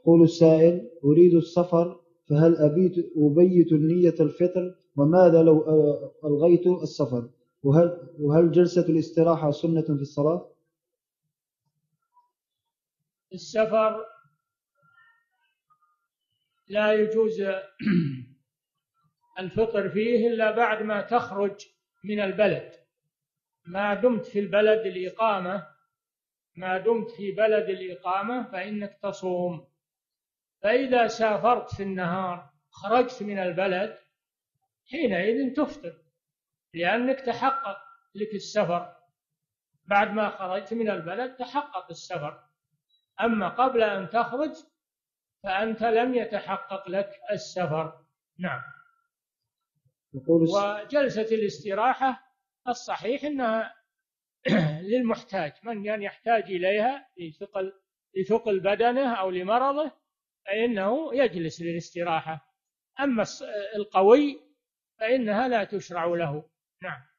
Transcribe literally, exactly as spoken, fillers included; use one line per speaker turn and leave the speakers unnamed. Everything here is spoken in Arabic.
يقول السائل: أريد السفر، فهل أبيت أبيت النية الفطر؟ وماذا لو ألغيت السفر؟ وهل, وهل جلسة الاستراحة سنة في الصلاة؟
السفر لا يجوز الفطر فيه إلا بعد ما تخرج من البلد. ما دمت في البلد الإقامة ما دمت في بلد الإقامة فإنك تصوم. فإذا سافرت في النهار خرجت من البلد حينئذ تفطر، لأنك تحقق لك السفر. بعد ما خرجت من البلد تحقق السفر، أما قبل أن تخرج فأنت لم يتحقق لك السفر. نعم. وجلسة الاستراحة الصحيح أنها للمحتاج، من يعني يحتاج إليها لثقل لثقل بدنه أو لمرضه فإنه يجلس للاستراحة. أما القوي فإنها لا تشرع له. نعم.